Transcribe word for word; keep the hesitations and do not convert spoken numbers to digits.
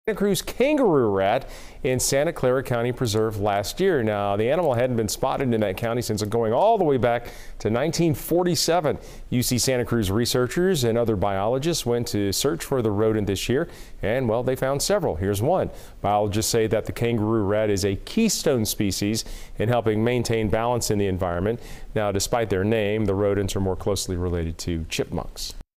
Santa Cruz kangaroo rat in Santa Clara County Preserve last year. Now, the animal hadn't been spotted in that county since going all the way back to nineteen forty-seven. U C Santa Cruz researchers and other biologists went to search for the rodent this year, and, well, they found several. Here's one. Biologists say that the kangaroo rat is a keystone species in helping maintain balance in the environment. Now, despite their name, the rodents are more closely related to chipmunks.